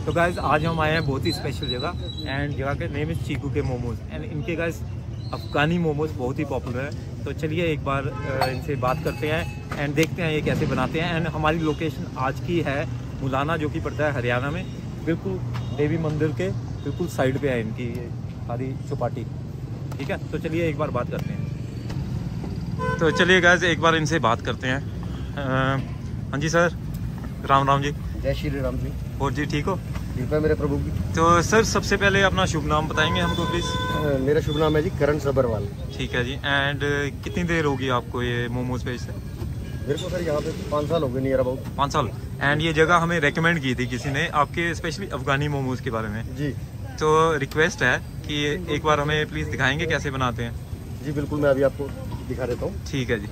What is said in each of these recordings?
तो गाइस आज हम आए हैं बहुत ही स्पेशल जगह एंड जगह के नेम इज़ चीकू के मोमोज एंड इनके गाइस अफ़गानी मोमोज बहुत ही पॉपुलर है। तो चलिए एक बार इनसे बात करते हैं एंड देखते हैं ये कैसे बनाते हैं। एंड हमारी लोकेशन आज की है मुलाना, जो कि पड़ता है हरियाणा में, बिल्कुल देवी मंदिर के बिल्कुल साइड पे है इनकी ये सारी चौपाटी। ठीक है, तो चलिए एक बार बात करते हैं। तो चलिए गाइस एक बार इनसे बात करते हैं। हाँ जी सर, राम राम जी। जय श्री राम जी। और जी ठीक हो? कृपया मेरे प्रभु की। तो सर सबसे पहले अपना शुभ नाम बताएंगे हमको प्लीज़। मेरा शुभ नाम है जी करण सब्रवाल। ठीक है जी। एंड कितनी देर होगी आपको ये मोमोज बेचते? मेरे को सर यहाँ पे 5 साल हो गए नियर अबाउट। 5 साल। एंड ये जगह हमें रेकमेंड की थी किसी ने आपके स्पेशली अफगानी मोमोज के बारे में जी। तो रिक्वेस्ट है कि एक बार हमें प्लीज़ दिखाएंगे कैसे बनाते हैं? जी बिल्कुल, मैं अभी आपको दिखा देता हूँ। ठीक है जी।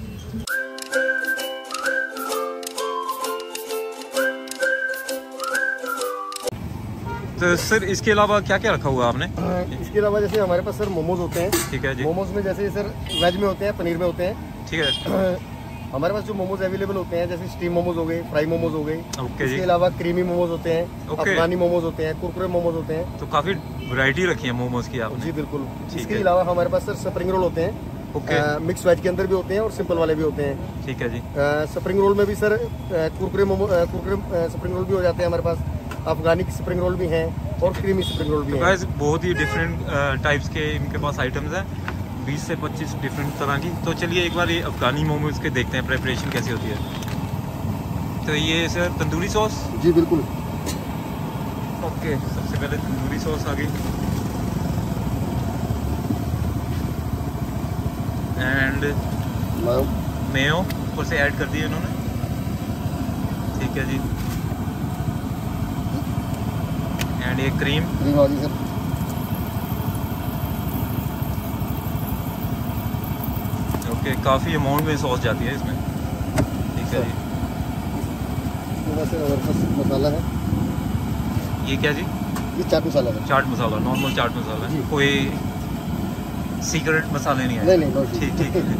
तो सर इसके अलावा क्या क्या रखा हुआ आपने? इसके अलावा जैसे हमारे पास सर मोमोज होते हैं। ठीक है जी। मोमोज में जैसे सर वेज में होते हैं, पनीर में होते हैं। ठीक है। हमारे पास जो मोमोज अवेलेबल होते हैं जैसे स्टीम मोमोज हो गए, फ्राई मोमोज हो गए। ओके जी। इसके अलावा क्रीमी मोमोज होते हैं, ओके। अफगानी मोमोज होते हैं, कुरकुरे मोमोज होते हैं। तो काफ़ी वैरायटी रखी है मोमोज की आपने। जी बिल्कुल। ठीक इसके है। अलावा हमारे पास सर स्प्रिंग रोल होते हैं। ओके। मिक्स वेज के अंदर भी होते हैं और सिंपल वाले भी होते हैं। ठीक है जी। स्प्रिंग रोल में भी सर कुरकुरे स्प्रिंग रोल भी हो जाते हैं हमारे पास। अफगानी स्प्रिंग रोल भी हैं और क्रीमी स्प्रिंग रोल भी हैं। गाइस बहुत ही डिफरेंट टाइप्स के इनके पास आइटम्स हैं, 20 से 25 डिफरेंट तरह की। तो चलिए एक बार ये अफगानी मोमोज के देखते हैं प्रिपरेशन कैसी होती है। तो ये सर तंदूरी सॉस। जी बिल्कुल। ओके, सबसे पहले तंदूरी सॉस आ गई एंड मेयो ऊपर से ऐड कर दिए इन्होंने। ठीक है जी। एंड ये क्रीम। सर ओके, काफ़ी अमाउंट में सॉस जाती है इसमें। ठीक है जी। मसाला है ये क्या जी? ये चाट मसाला है। चाट मसाला, नॉर्मल चाट मसाला है, कोई सीक्रेट मसाले नहीं है? नहीं नहीं। ठीक ठीक है।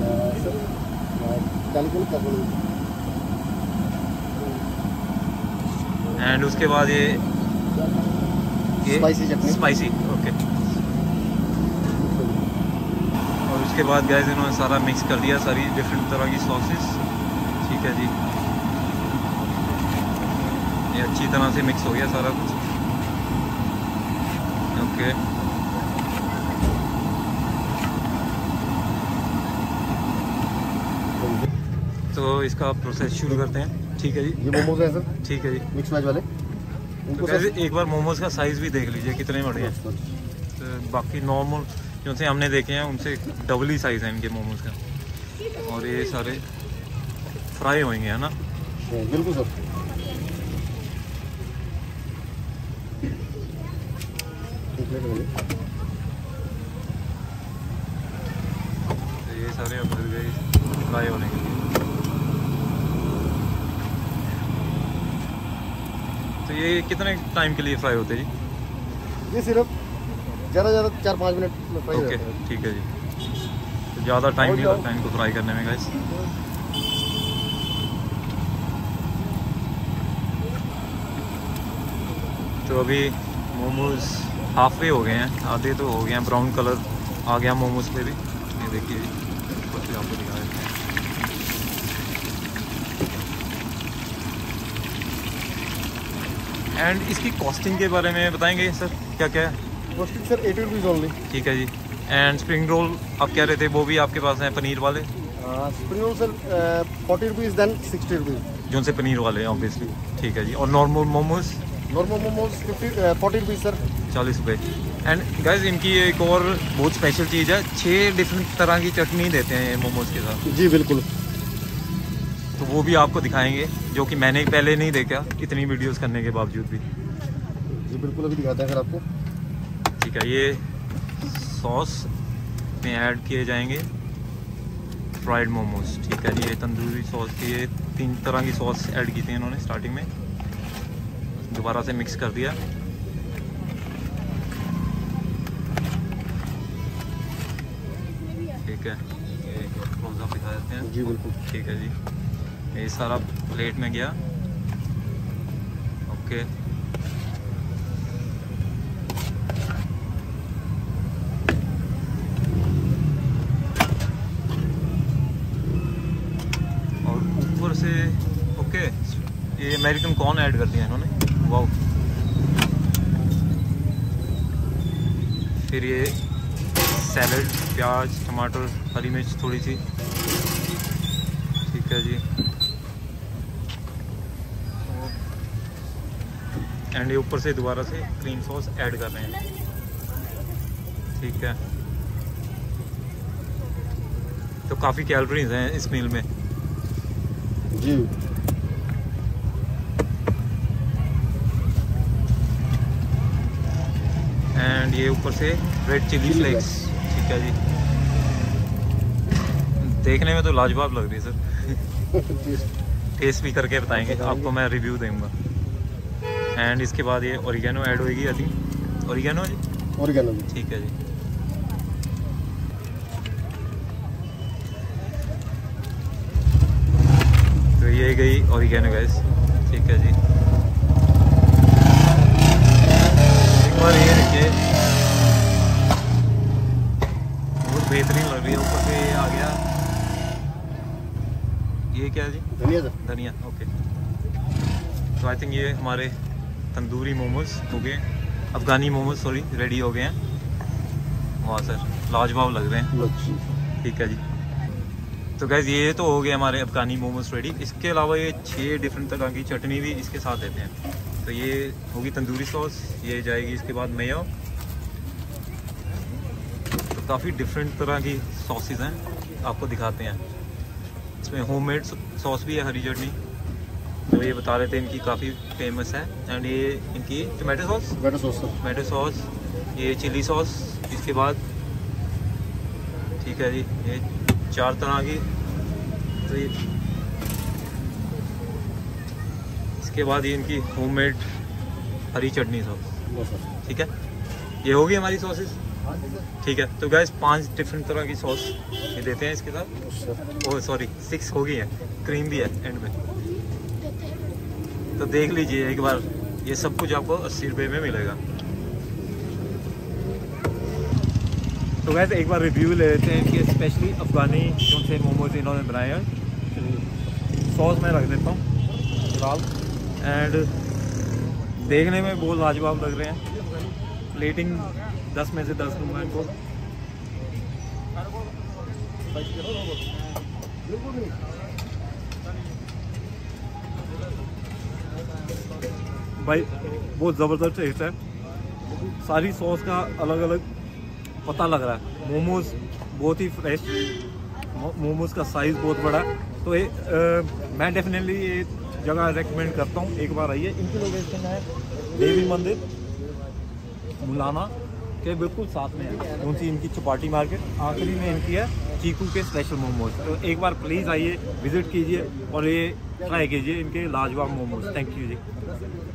एंड उसके बाद ये स्पाइसी चटनी। स्पाइसी। ओके। और उसके बाद गैस इन्होंने सारा मिक्स कर दिया, सारी डिफरेंट तरह की सॉसेस। ठीक है जी। ये अच्छी तरह से मिक्स हो गया सारा कुछ। ओके। तो इसका प्रोसेस शुरू करते हैं। ठीक है जी। ये मोमोज है सर। ठीक है जी। मिक्स वेज वाले। तो वैसे एक बार मोमोज का साइज़ भी देख लीजिए कितने बड़े हैं। तो बाकी नॉर्मल जो से हमने देखे हैं उनसे डबल ही साइज़ है इनके मोमोज का। और ये सारे फ्राई होंगे, है ना? बिल्कुल सर। तो ये सारे अब गए फ्राई होने के लिए। तो ये कितने टाइम के लिए फ्राई होते हैं जी? ये सिर्फ ज़्यादा 4-5 मिनट में फ्राई हो ओके जाता है। ठीक है जी। तो ज़्यादा टाइम नहीं लगता इनको फ्राई करने में गाइस। तो अभी मोमोज हाफ वे हो गए हैं, आधे तो हो गए हैं, ब्राउन कलर आ गया मोमोज पे भी। ये देखिए ऊपर से आपको दिखा देते हैं। एंड इसकी कॉस्टिंग के बारे में बताएंगे सर, क्या क्या है? Costing sir 80 rupees only. ठीक है जी। एंड स्प्रिंग रोल आप कह रहे थे वो भी आपके पास हैं पनीर वाले? Spring roll sir 40 rupees then 60 rupees. जो से पनीर वाले हैं ऑब्वियसली। ठीक है जी। और normal momos? Normal momos 40 rupees sir. 40 रुपये। एंड गाइस इनकी एक और बहुत स्पेशल चीज़ है, 6 डिफरेंट तरह की चटनी देते हैं ये मोमोज के साथ। जी बिल्कुल। तो वो भी आपको दिखाएंगे, जो कि मैंने पहले नहीं देखा इतनी वीडियोस करने के बावजूद भी। जी बिल्कुल, अभी दिखाते हैं सर आपको। ठीक है। ये सॉस में ऐड किए जाएंगे फ्राइड मोमोज। ठीक है जी। ये तंदूरी सॉस की ये 3 तरह की सॉस ऐड की थी इन्होंने स्टार्टिंग में, दोबारा से मिक्स कर दिया। ठीक है, ये क्लोज़अप दिखा देते हैं। जी बिल्कुल। ठीक है जी। ये सारा प्लेट में गया। ओके। अमेरिकन कॉर्न ऐड कर दिया इन्होंने, वाओ। फिर ये सैलड, प्याज, टमाटर, हरी मिर्च थोड़ी सी, ठीक है जी। एंड ये ऊपर से दोबारा से क्रीम सॉस ऐड कर रहे हैं, ठीक है। तो काफ़ी कैलोरीज हैं इस मील में जी। एंड ये ऊपर से रेड चिली फ्लेक्स, ठीक है जी। देखने में तो लाजवाब लग रही है सर। टेस्ट भी करके बताएंगे आपको, मैं रिव्यू दूंगा। एंड इसके बाद ये ओरिगेनो ऐड होगी, आई थिंक ओरिगेनो जी, ओरिगेनो जी, ठीक है जी। तो ये गई ओरिगेनो गाइस, ठीक है जी। एक बार ये देखिए, बहुत बेहतरीन लग रही है। ऊपर से ये आ गया, ये क्या है जी? धनिया सर, धनिया, ओके। तो आई थिंक ये हमारे तंदूरी मोमोज हो गए, अफगानी मोमोज सॉरी, रेडी हो गए हैं। वाह सर, लाजवाब लग रहे हैं, ठीक है जी। तो गैस ये तो हो गए हमारे अफगानी मोमोज रेडी। इसके अलावा ये 6 डिफरेंट तरह की चटनी भी इसके साथ देते हैं। तो ये होगी तंदूरी सॉस, ये जाएगी इसके बाद मेयो। तो काफ़ी डिफरेंट तरह की सॉसेज हैं, आपको दिखाते हैं। इसमें होममेड सॉस भी है, हरी चटनी, जो ये बता रहे थे इनकी काफ़ी फेमस है। एंड ये इनकी टमाटो सॉस, टमाटो सॉस, ये चिली सॉस इसके बाद, ठीक है जी। ये 4 तरह की। तो ये इसके बाद ये इनकी होममेड हरी चटनी सॉस, ठीक है। ये होगी हमारी सॉसेस, ठीक है। तो गाइस 5 डिफरेंट तरह की सॉस ये देते हैं इसके साथ। ओह सॉरी 6 हो गई है, क्रीम भी है एंड में। तो देख लीजिए एक बार, ये सब कुछ आपको 80 रुपये में मिलेगा। तो गाइस एक बार रिव्यू ले लेते हैं कि स्पेशली अफगानी जो से मोमोज इन्होंने बनाए हैं। सॉस मैं रख देता हूँ फिलहाल। एंड देखने में बहुत लाजवाब लग रहे हैं। प्लेटिंग 10 में से 10 दूँगा इनको। भाई बहुत ज़बरदस्त टेस्ट है, सारी सॉस का अलग अलग पता लग रहा है। मोमोज बहुत ही फ्रेश, मोमोज का साइज़ बहुत बड़ा। तो मैं डेफिनेटली ये जगह रेकमेंड करता हूँ, एक बार आइए। इनकी लोकेशन है देवी मंदिर मुलाना के बिल्कुल साथ में है। कौन सी इनकी चौपाटी मार्केट, आखिरी में इनकी है चीकू के स्पेशल मोमोज। तो एक बार प्लीज़ आइए, विज़िट कीजिए और ये ट्राई कीजिए इनके लाजवाब मोमोज। Thank you ji.